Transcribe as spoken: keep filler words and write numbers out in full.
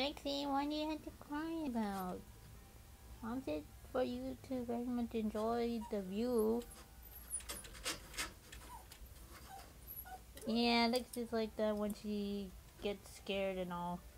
Lexie, what do you have to cry about? Mom said for you to very much enjoy the view. Yeah, Lexie's like that when she gets scared and all.